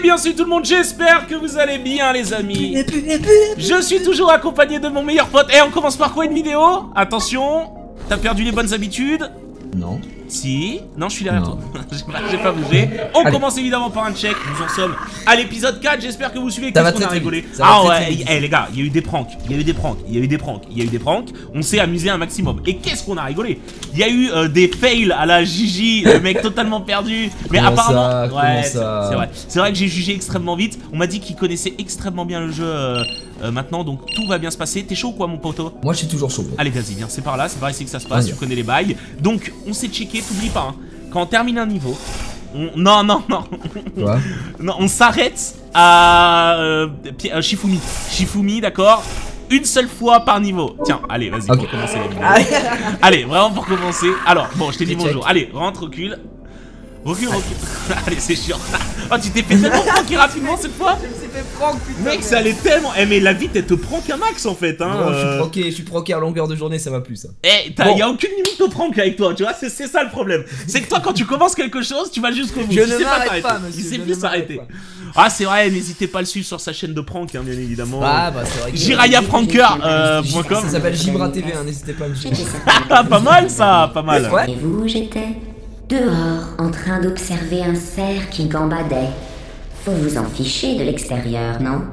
bien salut tout le monde, j'espère que vous allez bien les amis. Je suis toujours accompagné de mon meilleur pote. On commence par quoi une vidéo? Attention, t'as perdu les bonnes habitudes? Non. Si, non je suis derrière toi. J'ai pas bougé. On commence évidemment par un check. Nous en sommes à l'épisode 4. J'espère que vous suivez. Qu'est-ce qu'on a rigolé? Ah ouais, les gars, il y a eu des pranks. Il y a eu des pranks. Il y a eu des pranks. Il y a eu des pranks. On s'est amusé un maximum. Et qu'est-ce qu'on a rigolé? Il y a eu des fails à la Gigi. Le mec totalement perdu. Mais comment apparemment. ça, ouais, c'est vrai. C'est vrai que j'ai jugé extrêmement vite. On m'a dit qu'il connaissait extrêmement bien le jeu maintenant. Donc tout va bien se passer. T'es chaud ou quoi, mon poteau? Moi je suis toujours chaud. Allez, vas-y, viens. C'est par là. C'est par ici que ça se passe. Tu connais les bails. Donc on s'est checké. T'oublies pas, hein. Quand on termine un niveau, non. Quoi? Non, on s'arrête à Shifumi. Shifumi, d'accord? Une seule fois par niveau. Tiens, allez, vas-y, pour commencer la vidéo. Allez, vraiment pour commencer. Alors, bon, je t'ai dit bonjour. Allez, rentre, recule. Recule. Allez, c'est chiant. Oh, tu t'es fait tellement pranker rapidement cette fois? Je me suis fait prank, putain. Mec, ça allait tellement. Mais la vie, elle te prank un max en fait. Hein. Non, je suis pranké à longueur de journée, ça va plus ça. Y a aucune limite au prank avec toi, tu vois, c'est ça le problème. C'est que toi, quand tu commences quelque chose, tu vas jusqu'au bout. Je ne m'arrête pas, monsieur. Il sait plus s'arrêter. Ah, c'est vrai, n'hésitez pas à le suivre sur sa chaîne de prank, hein, bien évidemment. Ah, bah c'est vrai. JirayaPranker.com. Ça s'appelle Gibra TV, hein, n'hésitez pas à me suivre. Pas mal ça, pas mal. Et vous, j'étais dehors en train d'observer un cerf qui gambadait. Faut vous en ficher de l'extérieur, non?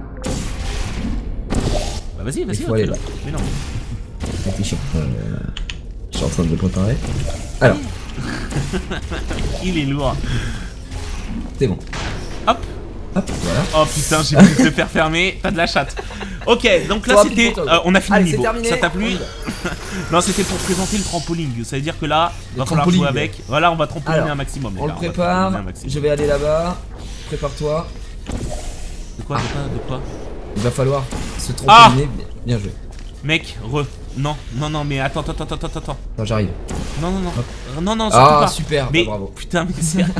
Bah vas-y, aller là. Mais non. Réfléchis. Je suis en train de le préparer. Alors. Il est lourd. C'est bon. Hop, voilà. Oh putain, j'ai pu te faire fermer. T'as de la chatte. Ok, donc là c'était. On a fini le niveau. Ça t'a plu? Non, c'était pour présenter le trampoline. Ça veut dire que là, va falloir jouer avec. Voilà, on va trampoliner un maximum. On le prépare. Je vais aller là-bas. Prépare-toi. De quoi? Il va falloir se trampoliner. Bien joué. Mec, Non, mais attends. Attends, j'arrive. Non, surtout pas. Super, mais bravo. Putain, mais sérieux.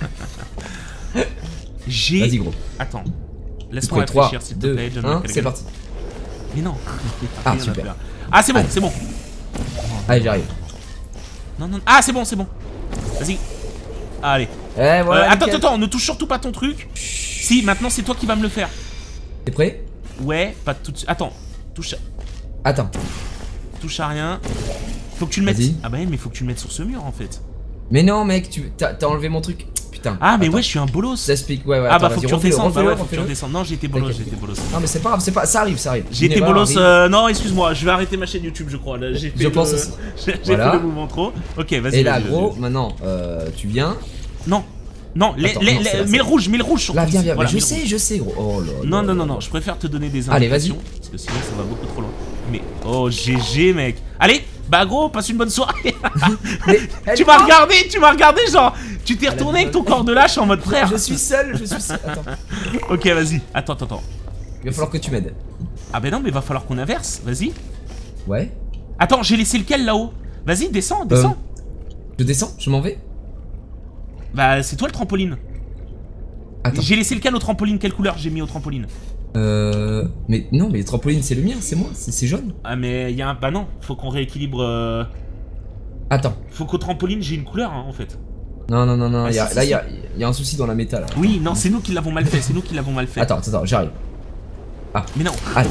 Vas-y, gros. Attends. Laisse-moi réfléchir, s'il te plaît. C'est parti. Mais non. Ah, super. Ah, c'est bon. Allez, j'arrive. Non. Ah, c'est bon. Vas-y. Allez. Voilà. Attends, ne touche surtout pas ton truc. Si, maintenant c'est toi qui vas me le faire. T'es prêt? Ouais, pas tout de suite. Attends, touche. Attends. Touche à rien. Faut que tu le mettes. Ah bah mais faut que tu le mettes sur ce mur en fait. Mais non, mec, t'as enlevé mon truc. Putain. Ah mais ouais, je suis un bolos. Ça explique, ouais. Ah bah faut que tu redescendes. Bah ouais, faut que tu redescendes. Non, j'ai été bolos. Non mais c'est pas grave, ça arrive. J'ai été bolos. Non, excuse-moi, je vais arrêter ma chaîne YouTube, je crois. Je pense aussi. J'ai fait le mouvement trop. Ok, vas-y. Et là, gros, maintenant, tu viens. Non, mets le rouge surtout. Là, viens. Voilà, je sais, gros. Oh là. Non, je préfère te donner des indications. Allez, vas-y. Parce que sinon, ça va beaucoup trop loin. Mais, oh, GG, mec. Allez, bah, gros, passe une bonne soirée. Tu m'as regardé, genre. Tu t'es retourné avec ton corps de lâche en mode frère. Je suis seul. Attends. Ok, vas-y. Attends. Il va falloir que tu m'aides. Ah, bah non, mais va falloir qu'on inverse. Vas-y. Ouais. Attends, j'ai laissé lequel là-haut? Vas-y, descends. Je descends, je m'en vais. Bah, c'est toi le trampoline. Attends. J'ai laissé le can au trampoline. Quelle couleur j'ai mis au trampoline? Mais non, mais le trampoline c'est le mien, c'est moi, c'est jaune. Ah, mais il y a un. Bah non, faut qu'on rééquilibre. Attends. Faut qu'au trampoline j'ai une couleur, hein, en fait. Non. Là, il y a un souci dans la méta là. Oui, non, c'est nous qui l'avons mal fait. Attends, j'arrive. Ah. Mais non. Allez,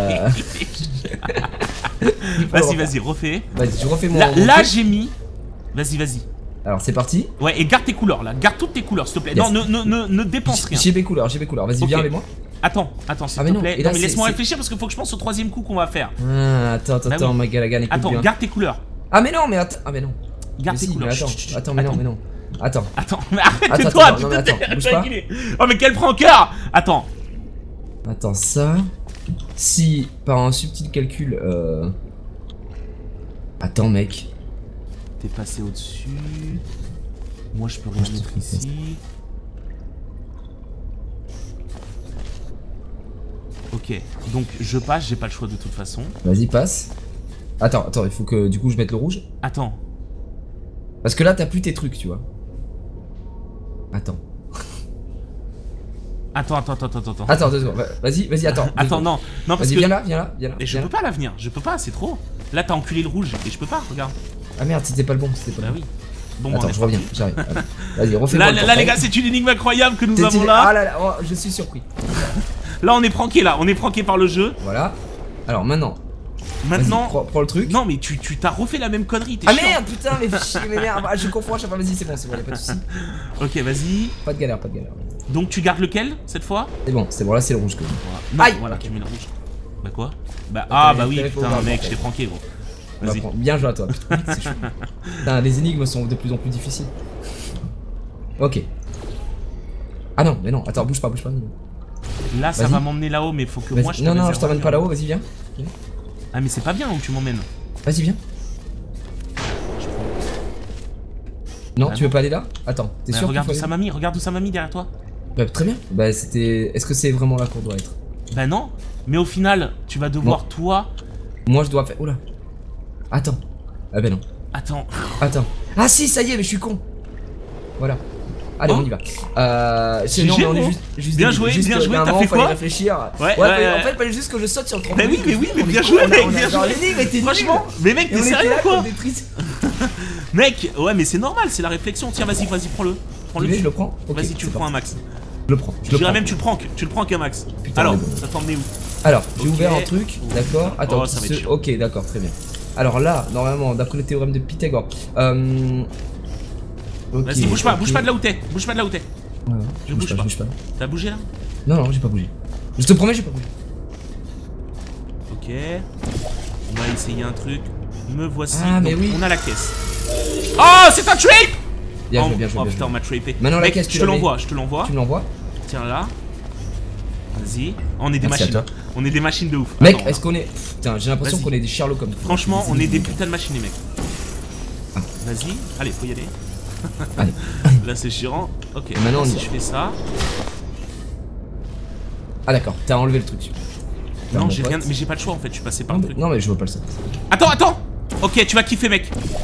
Vas-y, refais. Vas-y, je refais mon. Là j'ai mis. Vas-y. Alors c'est parti. Ouais, et garde tes couleurs là, garde toutes tes couleurs s'il te plaît. Yes. Non, ne dépense rien. J'ai mes couleurs, vas-y, viens avec moi. Attends, s'il te plaît. Non, mais laisse-moi réfléchir parce qu'il faut que je pense au troisième coup qu'on va faire. Attends, ma Galagan, écoute bien. Attends, garde tes couleurs. Ah mais non. Garde tes couleurs. Attends, mais non. Attends, mais arrête-toi, putain. Bouge pas. Oh mais quel prankeur. Attends, ça. Si par un subtil calcul, Attends, mec. T'es passé au-dessus. Moi je peux rien mettre ici. Ok, donc je passe, j'ai pas le choix de toute façon. Vas-y, passe. Attends, il faut que du coup je mette le rouge. Attends. Parce que là t'as plus tes trucs, tu vois. Attends. Attends. Attends, 2 secondes. Vas-y, attends. Attends, non, parce que. Viens là. Et je peux pas l'avenir, c'est trop. Là t'as enculé le rouge et je peux pas, regarde. Ah merde, c'était pas le bon, Bah oui. Bon, attends, je reviens, j'arrive. Vas-y, refais-moi. Là, les gars, c'est une énigme incroyable que nous avons là. Ah là là, oh, je suis surpris. Là, on est pranké, là. On est pranké par le jeu. Voilà. Alors maintenant. Maintenant. Prends le truc. Non, mais tu t'as refait la même connerie. Ah merde, putain, mais merde. Je confonds à chaque fois. Vas-y, c'est bon, y'a pas de soucis. Ok, vas-y. Pas de galère. Donc, tu gardes lequel cette fois? C'est bon, là, c'est le rouge que non, aïe. Voilà, tu mets le rouge. Bah quoi? Bah, ah, bah oui, putain, mec, je t'ai pranké, gros. Vas-y. Bien joué à toi. C'est chaud. Putain, les énigmes sont de plus en plus difficiles. Ok. Ah non, mais non, attends, bouge pas. Là, ça va m'emmener là-haut, mais faut que moi je te Non, je t'emmène pas là-haut, vas-y, viens. Ah, mais c'est pas bien où tu m'emmènes. Vas-y, viens. Non, tu veux pas aller là? Attends, t'es sûr? Regarde où ça m'a mis, derrière toi. Bah, très bien. Bah, c'était. Est-ce que c'est vraiment là qu'on doit être? Bah, non. Mais au final, tu vas devoir, toi. Moi, je dois faire. Oula. Attends. Ah, bah non. Attends. Ah, si, ça y est, mais je suis con. Voilà. Allez, on y va. Sinon, on est juste. Bien joué, t'as fait quoi? Réfléchir. Ouais, en fait, fallait juste que je saute sur le trampoline. Mais oui, mais bien joué, mec, bien joué. L'énigme était franchement, mais mec, t'es sérieux quoi? Mec, ouais, mais c'est normal, c'est la réflexion. Tiens, vas-y, prends-le. Je le prends. Vas-y, tu le prends un max. Je le prends. Je dirais même, tu le prends qu'un max. Alors, ça t'emmenait où? Alors, j'ai ouvert un truc, d'accord. Attends, ça va être chiant. ok, d'accord, très bien. Alors là, normalement, d'après le théorème de Pythagore. Vas-y, bouge pas de là où t'es. Ouais, je bouge pas. T'as bougé là? Non, j'ai pas bougé. Je te promets, j'ai pas bougé. Ok. On va essayer un truc. Me voici. Ah, mais oui. On a la caisse. Oh, c'est un trap! Bien joué. Oh putain, on m'a trapé. Maintenant, la caisse, je te l'envoie. Tu me l'envoies? Tiens là. Vas-y. On est des machines. On est des machines de ouf. Mec, est-ce qu'on est. Putain, j'ai l'impression qu'on est des Sherlock Holmes. Franchement, on est des putains de machines, les mecs. Vas-y. Allez, faut y aller. Allez. Là, c'est chiant. Ok. Maintenant, si je fais ça. Ah, d'accord. T'as enlevé le truc. Non, j'ai rien. Mais j'ai pas le choix en fait. Je suis passé par le truc. Non, mais je vois pas le ça. Attends. Ok, tu vas kiffer, mec.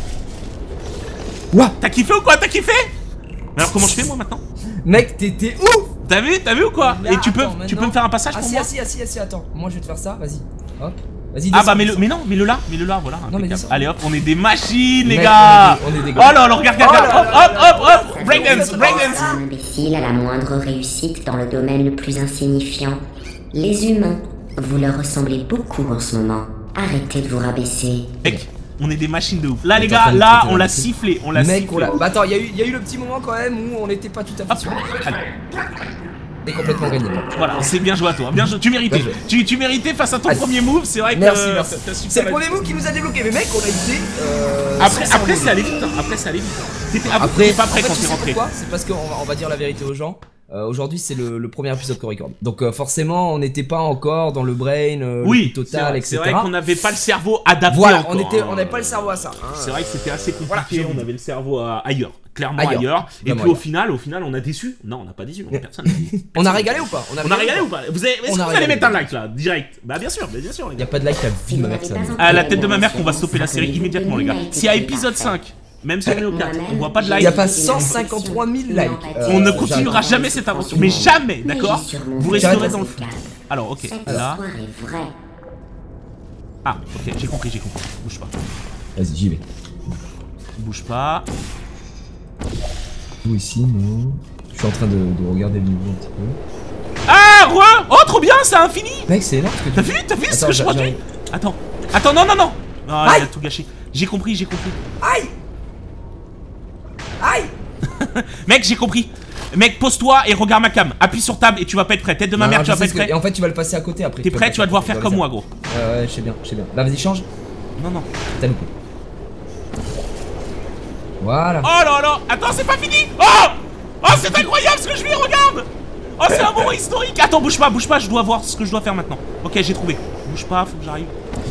Ouah. T'as kiffé ou quoi? Mais alors, comment je fais moi maintenant? Mec, t'es ouf! T'as vu ou quoi? Et tu peux me faire un passage pour moi? Si, attends. Moi, je vais te faire ça. Vas-y. Hop. Vas-y. Ah bah mets-le là, voilà. Non, mais allez hop, on est des machines, les gars. On est des gars. Oh là là, regarde. Hop. Breakdance. Un imbécile à la moindre réussite dans le domaine le plus insignifiant. Les humains, vous leur ressemblez beaucoup en ce moment. Arrêtez de vous rabaisser. Mec, on est des machines de ouf. Là les gars, là on l'a sifflé, Mec, bah attends, il y a eu le petit moment quand même où on n'était pas tout à fait sûr. T'es complètement gagné. Voilà, c'est bien joué à toi, bien joué. Tu méritais. Tu méritais face à ton premier move, c'est vrai que. Merci. C'est le premier move qui nous a débloqué, mais mec, on a été. Après, c'est allé vite. T'étais pas prêt quand t'es rentré. C'est parce qu'on va dire la vérité aux gens. Aujourd'hui, c'est le premier épisode qu'on record. Donc, forcément, on n'était pas encore dans le brain total, etc. C'est vrai qu'on n'avait pas le cerveau adapté. Voilà, encore, on n'avait pas le cerveau à ça. C'est vrai que c'était assez compliqué. On avait le cerveau ailleurs. Clairement ailleurs. Et puis au final, on a déçu. Non, on n'a pas déçu. Personne. On a régalé ou pas? On a régalé ou pas? Est-ce que vous allez mettre un like là, direct? Bah bien sûr. Y a pas de like, la vie de ma mère. À la tête de ma mère qu'on va stopper la série immédiatement, les gars. Si à épisode 5, même si on est au 4, on voit pas de like. Y a pas 153 000 likes. On ne continuera jamais cette aventure. Mais jamais, d'accord? Vous resterez dans le flou. Alors, ok, là. Ah, ok, j'ai compris. Bouge pas. Vas-y, j'y vais. Bouge pas. Où ici, non. Je suis en train de regarder le niveau un petit peu. Ah, oh, trop bien, c'est infini. Mec, c'est énorme ce que tu T'as vu ce que je produis? Attends, non. Ah, il a tout gâché. J'ai compris. Aïe. Mec, j'ai compris. Mec, pose-toi et regarde ma cam. Appuie sur tab et tu vas pas être prêt. Tête de ma mère, tu vas pas être prêt. Et en fait, tu vas le passer à côté après. T'es prêt? Tu vas devoir faire comme moi, gros. Ouais, je sais bien. Bah, vas-y, change. Non. T'as loupé. Voilà. Oh là. Attends, c'est pas fini. Oh, c'est incroyable ce que je vis, regarde. Oh, c'est un moment historique. Attends, bouge pas. Je dois voir ce que je dois faire maintenant. Ok, j'ai trouvé. Bouge pas, faut que j'arrive.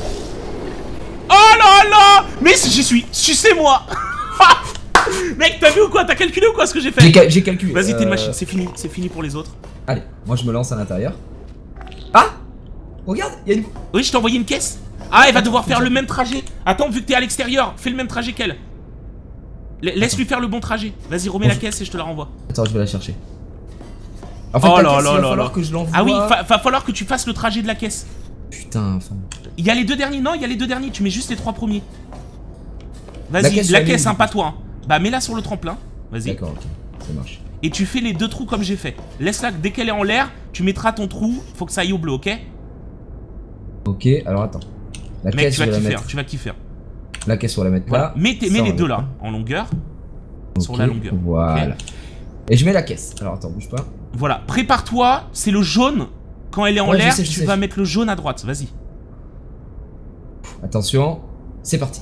Oh là. Mais j'y suis. Sucez-moi. Mec, t'as vu ou quoi? T'as calculé ou quoi ce que j'ai fait? J'ai calculé. Vas-y, t'es une machine, c'est fini pour les autres. Allez, moi je me lance à l'intérieur. Ah, regarde, il y a une... Oui, je t'ai envoyé une caisse. Ah, elle va devoir faire le même trajet. Attends, vu que t'es à l'extérieur, fais le même trajet qu'elle. Laisse-lui faire le bon trajet. Vas-y, remets la caisse et je te la renvoie. Attends, je vais la chercher. En fait, oh là il va falloir que je l'envoie. Ah oui, va falloir que tu fasses le trajet de la caisse. Putain, enfin... Il y a les deux derniers, non, il y a les deux derniers, tu mets juste les trois premiers. Vas-y, la caisse, hein, pas toi. Bah mets-la sur le tremplin. Vas-y. D'accord, ok. Ça marche. Et tu fais les 2 trous comme j'ai fait. Laisse-la, dès qu'elle est en l'air, tu mettras ton trou. Faut que ça aille au bleu, ok? Ok, alors attends. La Mec, caisse, tu vas je vais la kiffer, mettre. Tu vas kiffer. La caisse, on va la mettre Voilà. là. Mets Ça, les on 2 va là, mettre en longueur. Ok, Sur la longueur. Voilà. Ok. Et je mets la caisse. Alors attends, bouge pas. Voilà, prépare-toi, c'est le jaune. Quand elle est en Ouais, je l'air, sais, tu vas mettre le jaune à droite, vas-y. Attention, c'est parti.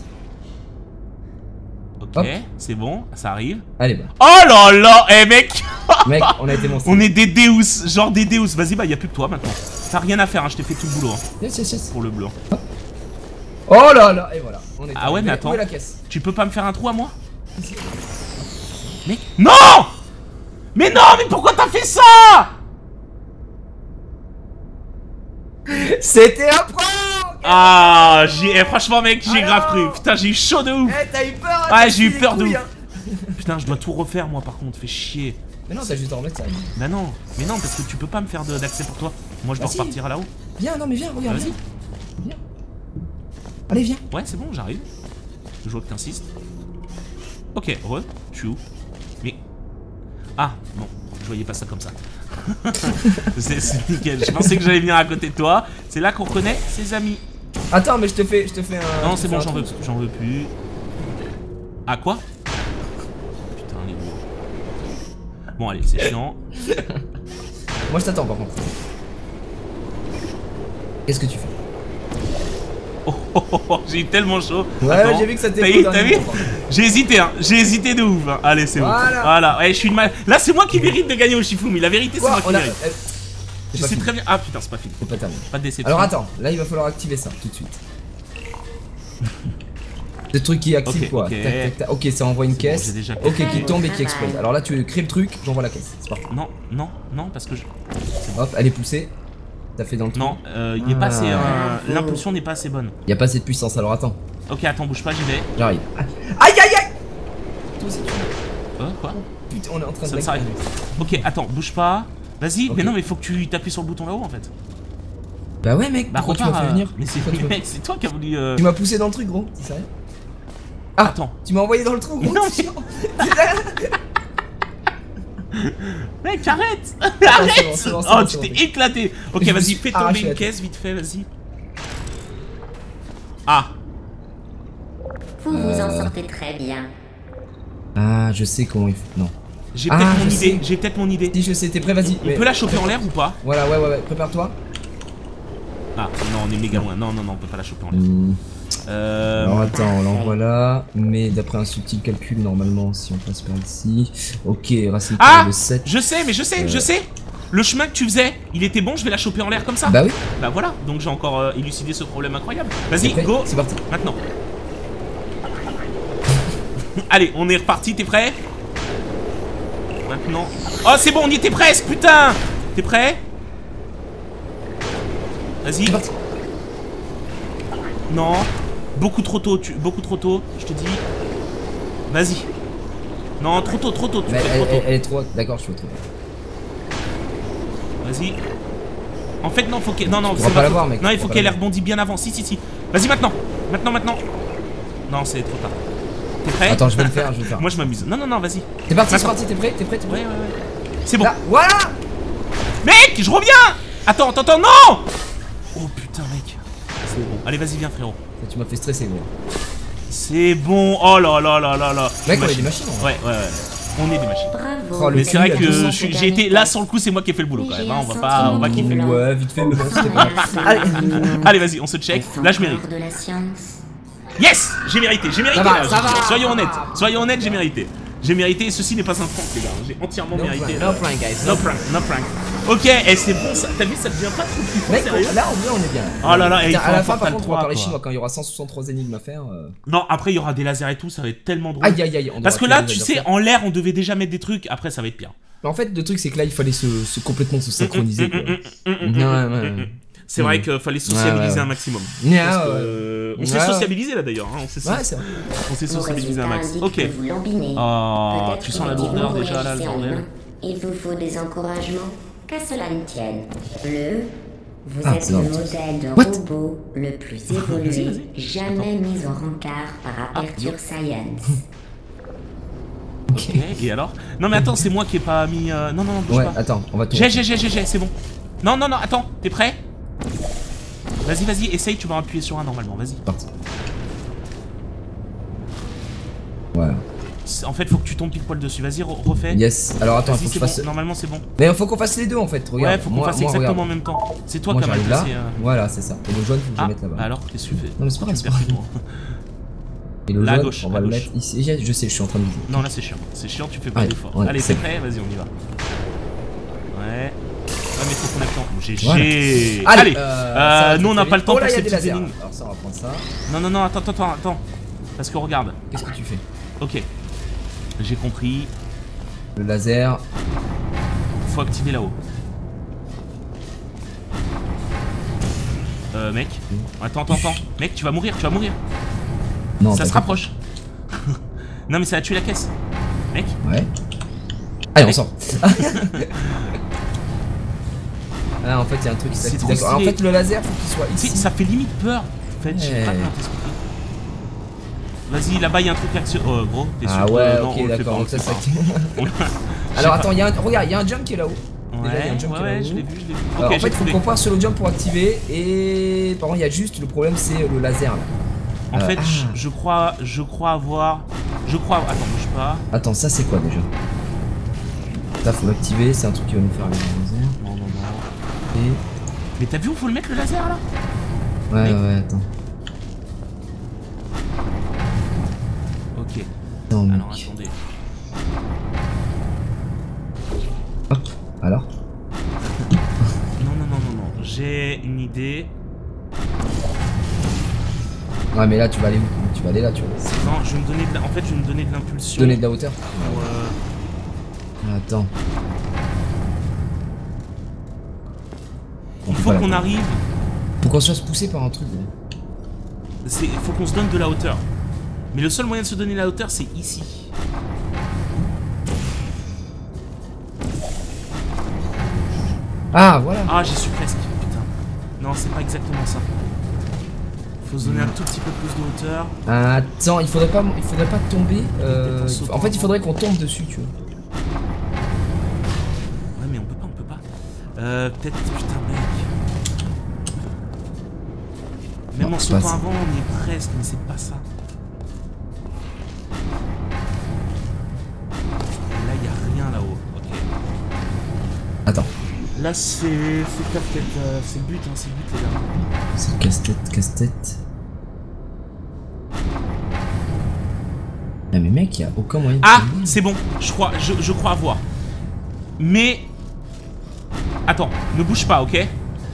Ok, Hop. c'est bon, ça arrive. Allez, bah. Oh là là, eh mec, Mec, on a été monstres. on est des Deus, genre des Deus. Vas-y, bah y a plus que toi maintenant. T'as rien à faire, hein, je t'ai fait tout le boulot hein, Yes. pour le bleu. Hein. Oh là là, et voilà. On est Ah ouais, mais attends. Où est la caisse? Tu peux pas me faire un trou à moi? Mec, non! Mais non, mais pourquoi t'as fait ça? C'était un prank! Ah, franchement mec, j'ai grave Alors cru. Putain, j'ai eu chaud de ouf. Eh, t'as eu peur? Ouais, j'ai eu peur de couilles, ouf. Putain, je dois tout refaire moi par contre, fais chier. Mais non, t'as juste à remettre ça. Bah non, mais non, parce que tu peux pas me faire d'accès pour toi. Moi je dois Bah si. repartir à là-haut. Viens, non mais viens, regarde. Vas-y. Viens. Allez, viens. Ouais, c'est bon, j'arrive. Je vois que t'insistes. Ok, je suis où? Mais... Ah, non, je voyais pas ça comme ça. C'est nickel, je pensais que j'allais venir à côté de toi. C'est là qu'on reconnaît ses amis. Attends, mais je te fais un. Non, c'est bon, j'en veux plus. Ah, quoi? Putain, les gros. Bon, allez, c'est chiant. Moi, je t'attends par contre. Qu'est-ce que tu fais? Oh, j'ai eu tellement chaud. Ouais, Attends. j'ai vu que ça T'as t'est vu, t'as vu? J'ai hésité, hein. J'ai hésité de ouf. Hein. Allez, c'est bon. Voilà. Ouais, je suis de mal. Là, c'est moi qui mérite de gagner au Shifumi. La vérité, c'est moi qui mérite. Je sais très bien. Ah putain, c'est pas fini. C'est pas terminé. Pas de déception. Alors attends, là, il va falloir activer ça tout de suite. Ce truc qui active Ok, quoi? ok. Tac, tac, tac. Ok, ça envoie une Bon, caisse. j'ai déjà Ok, fait. qui tombe et qui Travail. explose. Alors là, tu crées le truc, j'envoie la caisse. C'est parti. Non, parce que je... Hop, elle est poussée. T'as fait dans le truc. Non, il est pas assez... Ah. L'impulsion n'est pas assez bonne. Y a pas assez de puissance, alors attends. Ok, attends, bouge pas, j'y vais. J'arrive. Aïe aïe aïe! Toi aussi, tu... Quoi? Putain, on est en train Ça de... s'arrête. Ok, attends, bouge pas. Vas-y, Ok. mais non, mais faut que tu t'appuies sur le bouton là-haut en fait. Bah ouais mec, Bah pourquoi tu m'as fait venir? Mais c'est Pourquoi tu m'as- mec, c'est toi qui as voulu... Tu m'as poussé dans le truc gros, c'est sérieux? Ah, Attends. tu m'as envoyé dans le trou gros. Non, c'est mais- chiant. Mec, arrête! c'est Arrête! bon, c'est bon, Oh, c'est tu bon. t'es éclaté! Ok, Je me vas-y, suis fais tomber arraché une la tête. caisse, vite fait, vas-y. Ah! Vous vous en sortez très bien. Ah, je sais comment il faut. Non. J'ai Ah, peut-être mon je idée, sais. j'ai peut-être mon idée. Si je sais, t'es prêt, vas-y. On peut la choper en l'air ou pas? Voilà, ouais, prépare-toi. Ah, non, on est méga loin. Non, on peut pas la choper en l'air. Alors attends, on l'envoie là. Mais d'après un subtil calcul, normalement, si on passe par ici. Ok, racine Ah! de 7. Je sais, mais je sais! Le chemin que tu faisais, il était bon, je vais la choper en l'air comme ça. Bah oui, Bah voilà, donc j'ai encore élucidé ce problème incroyable. c'est Vas-y, prêt, go! c'est parti. Maintenant. Allez, on est reparti, t'es prêt? Maintenant. Oh, c'est bon, on y était presque, putain! T'es prêt? Vas-y. C'est parti. Non. Beaucoup trop tôt, je te dis. Vas-y. Non, trop tôt, tu Mais fais trop tôt. elle est trop. D'accord, je suis trop. Vas-y. En fait, non, faut qu'elle. Non, pourras c'est pas pas l'avoir, mec. Non, il Tu faut pourras qu'elle pas ait rebondi bien avant. Si. Vas-y, maintenant. Maintenant. Non, c'est trop tard. T'es prêt? Attends, je vais le faire. Moi, je m'amuse. Non, vas-y. C'est parti, Maintenant. t'es prêt? Ouais. C'est bon. Là, voilà! Mec, je reviens! Attends, non! Oh putain, mec. C'est bon. Allez, vas-y, viens, frérot. Tu m'as fait stresser, gros. C'est bon. Oh là là. Mec, on est des machines. hein. Ouais. On est des machines. Bravo. Oh, le Mais c'est vrai cul à que 200, j'ai été là sur le coup, c'est moi qui ai fait le boulot quand même. Hein. On va kiffer. Ouais, vite fait, mais bon, c'était pas. Allez, vas-y, on se check. Là, je mérite. De la science. Yes! J'ai mérité. va, Là. ça va. Soyons honnêtes, j'ai mérité. J'ai mérité, ceci n'est pas un prank, les gars. J'ai entièrement mérité. No prank, guys. No prank. Ok, et c'est bon, ça. T'as vu, ça devient pas trop flippant, Mec, sérieux? là, en vrai, on est bien. Oh là là, et il Tiens, faut à la un fin, par Portal contre, on va 3, parler quoi. chinois quand il y aura 163 énigmes à faire. Non, après, il y aura des lasers et tout, ça va être tellement drôle. Aïe, aïe, aïe. on Parce devra que là, faire des tu sais, adversaires. en l'air, on devait déjà mettre des trucs. Après, ça va être pire. Mais en fait, le truc, c'est que là, il fallait se complètement se synchroniser. quoi. Ouais. C'est vrai qu'il fallait sociabiliser Ouais. un maximum. Yeah, Parce ouais. que, on s'est Ouais. sociabilisé là d'ailleurs. Hein. On s'est Ouais, c'est vrai. sociabilisé un max. Ok. Vous lambinez. Oh, Peut-être tu sens la que lourdeur vous déjà là, le réagissez en bordel. humain. Il vous faut des encouragements. Qu'à cela ne tienne. Vous Ah, êtes c'est le bon. modèle de What robot le plus évolué jamais mis au rencard par Aperture Science. Ok. Et alors? Non mais attends, c'est moi qui ai pas mis... Non, bouge ouais, pas. attends, on va tout... J'ai, c'est bon. Non, attends, t'es prêt? Vas-y, essaye, tu vas appuyer sur un normalement, vas-y. Parti. Voilà. En fait, faut que tu tombes pile poil dessus, vas-y, refais. Yes, alors attends, faut que je fasse... Bon. Normalement, c'est bon. Mais il faut qu'on fasse les deux en fait, regarde. Ouais, faut qu'on fasse exactement en même temps. C'est toi qui as mal placé. Voilà, c'est ça. Et le jaune, faut que je le mette là-bas. Alors, qu'est-ce que tu fais? Non, mais c'est pas grave, c'est pas grave. Et le jaune, on va le mettre ici. Je sais, je suis en train de viser. Non, là c'est chiant, tu fais pas d'effort. Allez, c'est prêt, vas-y, on y va. Ouais. Ah, mais faut qu'on attende. GG. Allez, nous on n'a pas le temps pour ces petites énigmes. Alors ça, on va prendre ça. Non, attends. Parce que regarde. Qu'est-ce que tu fais? Ok. J'ai compris. Le laser. Faut activer là-haut. Mec. Attends. Mec, tu vas mourir. Non, ça se rapproche. Non, mais ça a tué la caisse. Mec. Ouais. Allez, on sort. Ah, en fait, il y a un truc qui s'active. D'accord. En fait, le laser, faut qu'il soit ici. Ça fait limite peur. En fait, je sais pas comment t'expliquer. Vas-y, là-bas, il y a un truc action. Oh, gros, t'es sûr? Ah ouais, ok, d'accord. Donc ça s'active. Alors, attends, regarde, il y a un jump qui est là-haut. Ouais, je l'ai vu. En fait, il faut qu'on passe sur le jump pour activer. Et par contre, il y a juste le problème, c'est le laser là. En fait, je crois avoir. Attends, bouge pas. Attends, ça c'est quoi déjà? Ça, faut l'activer, c'est un truc qui va nous faire le laser. Non. Et... Mais t'as vu où faut le mettre le laser là? Ouais, attends. Ok. Non, alors attendez. Hop, alors? Non. J'ai une idée. Ouais, mais là tu vas aller où? Tu vas aller là, tu vois. Non, je vais me donner de en fait, je vais me donner de l'impulsion. Donner de la hauteur? Attends. Il faut qu'on arrive. Faut qu'on se fasse pousser par un truc. Il faut qu'on se donne de la hauteur. Mais le seul moyen de se donner de la hauteur, c'est ici. Ah, voilà. Ah, j'y suis presque. Putain. Non, c'est pas exactement ça. Faut se donner un tout petit peu plus de hauteur. Attends, il faudrait pas tomber. En fait, il faudrait qu'on tombe dessus, tu vois. Ouais, mais on peut pas. Peut-être, putain, mec. Même en sautant avant, on y est presque, mais c'est pas ça. Là, y a rien là-haut. Ok. Attends. Là, c'est casse-tête. C'est le but, les gars. C'est casse-tête. Ah, mais mec, y a aucun moyen. Ah, c'est bon. Je crois avoir. Mais. Attends, ne bouge pas, ok? Et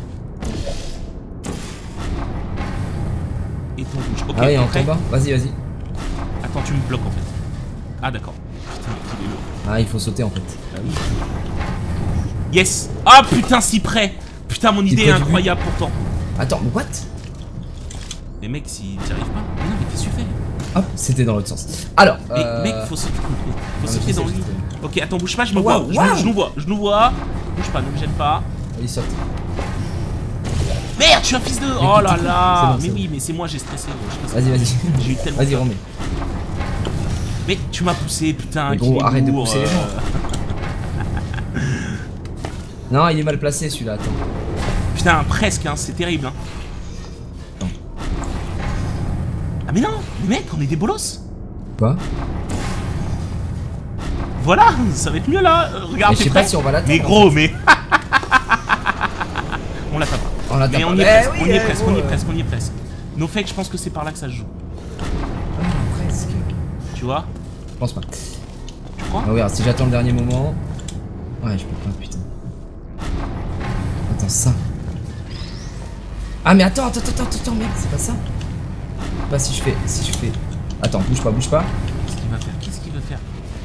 ton bouge. Ok. Ah oui, en bas. Vas-y. Attends, tu me bloques en fait. Ah, d'accord. Putain, il est lourd. Ah, il faut sauter en fait. Ah oui. Yes. Ah putain, si près. Putain, mon idée est incroyable pourtant. Attends, what? Mais mec, si t'y arrives pas. Mais non, mais qu'est-ce que tu fais? Hop, c'était dans l'autre sens. Alors, mec, faut sauter dans le lit. Ok, attends, bouge pas, je me vois. Je nous vois. Bouge pas, ne me gêne pas. Allez, saute. Merde, je suis un fils de. Oh là là. Mais oui, mais c'est moi, j'ai stressé. Vas-y. J'ai eu tellement. Vas-y, remets. Mais tu m'as poussé, putain. Gros, arrête de pousser les gens. Non, il est mal placé celui-là, attends. Putain, presque, hein, c'est terrible. Hein. Non. Ah mais non, mais mec, on est des bolos. Quoi? Voilà, ça va être mieux là. Regarde, je sais pas si on va l'atteindre. Mais gros, mais. On l'atteint pas. On l'atteint pas. On y est presque. No fake, je pense que c'est par là que ça se joue. Ah, presque. Tu vois? Je pense pas. Tu crois? Ah, regarde, si j'attends le dernier moment. Ouais, je peux pas, putain. Attends, ça. Ah, mais attends, mec, c'est pas ça. Bah, si je fais. Attends, bouge pas. Qu'est-ce qu'il veut faire?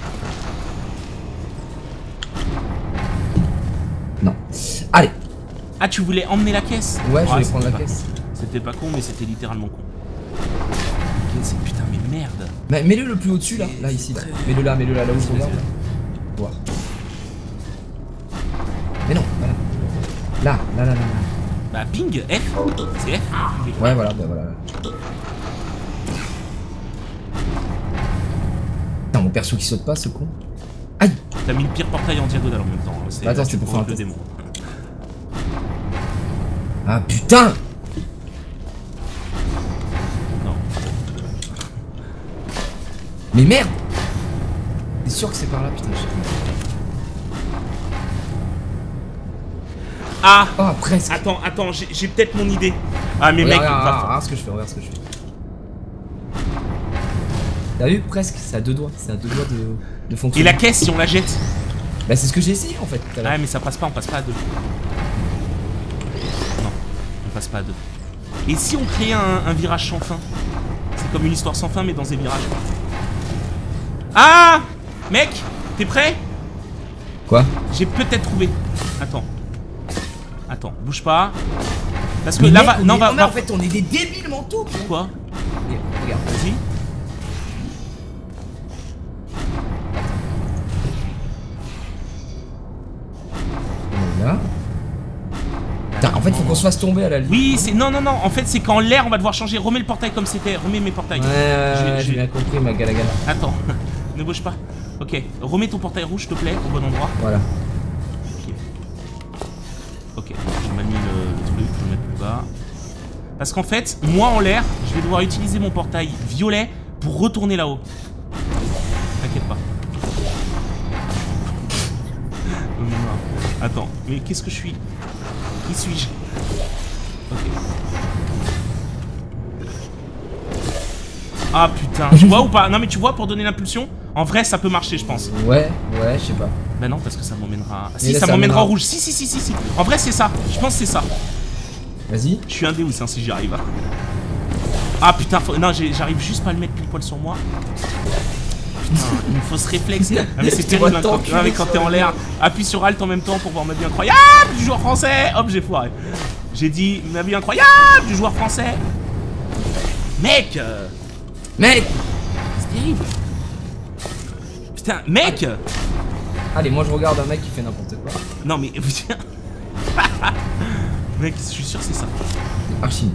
Non. Allez. Ah, tu voulais emmener la caisse? Ouais, je voulais prendre la caisse. C'était pas con, mais c'était littéralement con. Ok, c'est putain, mais merde. Bah, mets-le le plus au-dessus là, ici. Mets-le là où je regarde. Voir. Mais non, voilà. Là. Bah, ping, F. C'est F. Ouais, voilà, bah voilà. Putain, mon perso qui saute pas, ce con. Aïe. T'as mis le pire portail en diagonale en même temps. Bah attends, c'était pour faire un le démon. Ah putain. Non. Mais merde. T'es sûr que c'est par là, putain. Ah. Oh, presque. Attends, j'ai peut-être mon idée. Ah mais regarde, mec, regarde ce que je fais, regarde ce que je fais. T'as vu, presque, c'est à 2 doigts, c'est à 2 doigts de fonctionner. Et la caisse si on la jette? Bah c'est ce que j'ai essayé en fait. Ah mais ça passe pas, on passe pas à 2. Non, on passe pas à 2. Et si on créait un virage sans fin? C'est comme une histoire sans fin mais dans des virages. Ah mec, t'es prêt? Quoi? J'ai peut-être trouvé. Attends, bouge pas. Parce que là va. Non, va. En fait, on est des débiles mentaux. Pourquoi? Regarde, vas-y. Là. Putain, en fait, faut qu'on se fasse tomber à la limite. Oui, c'est. Non, en fait, c'est qu'en l'air, on va devoir changer. Remets le portail comme c'était. Remets mes portails. Ouais, j'ai bien compris, ma galagala. Attends, ne bouge pas. Ok, remets ton portail rouge, s'il te plaît, au bon endroit. Voilà. Ok, je manie le truc, je vais le mettre plus bas. Parce qu'en fait, moi en l'air, je vais devoir utiliser mon portail violet pour retourner là-haut. T'inquiète pas. Attends, mais qu'est-ce que je suis? Qui suis-je? Ok. Ah putain, tu vois ou pas? Non mais tu vois, pour donner l'impulsion, en vrai ça peut marcher je pense. Ouais, je sais pas. Bah non, parce que ça m'emmènera... Si, ça m'emmènera en rouge. Si. En vrai c'est ça, je pense que c'est ça. Vas-y. Je suis un Deus hein, si j'y arrive. Ah putain, non j'arrive juste pas à le mettre pile poil sur moi. Putain, il me faut ce réflexe. Ah mais c'est terrible hein, quand t'es en l'air. Appuie sur Alt en même temps pour voir ma vie incroyable du joueur français. Hop, j'ai foiré. J'ai dit ma vie incroyable du joueur français. Mec c'est terrible. Putain, mec. Allez, moi je regarde un mec qui fait n'importe quoi. Non mais putain. Mec, je suis sûr que c'est ça. Archie.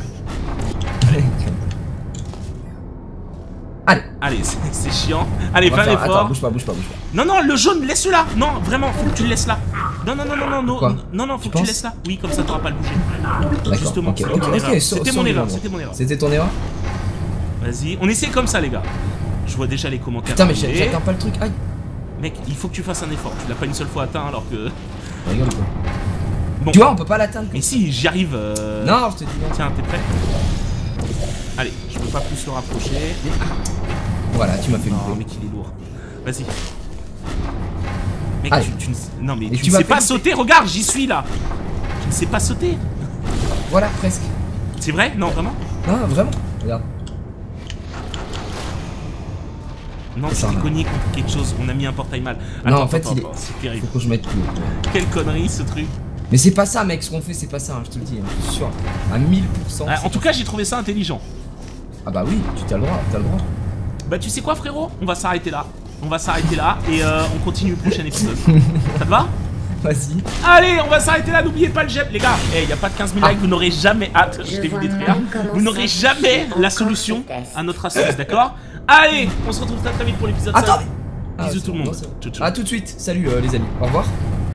Allez, c'est chiant. Allez, fais un effort. Attends, bouge pas. Non, le jaune, laisse-le là. Non, vraiment, faut que tu le laisses là. Non, faut que tu le laisses là. Oui, comme ça, t'auras pas à le bouger. Justement, c'était mon erreur. C'était ton erreur. Vas-y, on essaie comme ça, les gars. Je vois déjà les commentaires. Putain, mais j'atteins pas le truc. Aïe. Mec, il faut que tu fasses un effort. Tu l'as pas une seule fois atteint alors que. Rigole quoi. Bon. Tu vois, on peut pas l'atteindre. Mais si, j'y arrive. Non, je te dis non. Tiens, t'es prêt? Allez, je peux pas plus le rapprocher. Voilà, tu m'as fait louper. Non, mec, il est lourd. Vas-y. Mec, non, mais tu ne sais pas sauter. Regarde, j'y suis là. Tu ne sais pas sauter. Voilà, presque. C'est vrai? Non, vraiment? Non, vraiment. Regarde. Non, tu t'es cogné contre quelque chose. On a mis un portail mal. Non, en fait, c'est terrible. Faut que je mette tout. Quelle connerie ce truc. Mais c'est pas ça, mec. Ce qu'on fait, c'est pas ça. Hein, je te le dis. Hein, je suis sûr. À 1000%. En tout cas, j'ai trouvé ça intelligent. Ah bah oui, tu as le droit. Bah tu sais quoi, frérot? On va s'arrêter là. Et on continue le prochain épisode. Ça te va? Vas-y. Allez, on va s'arrêter là. N'oubliez pas le j'aime, les gars. Il y a pas de 15 000 likes. Vous n'aurez jamais. Ah, je t'ai vu détruire. Vous n'aurez jamais la solution à notre astuce, d'accord? Allez, on se retrouve très vite pour l'épisode 5. Attends. Bisous tout le monde. À tout de suite. Salut les amis. Au revoir.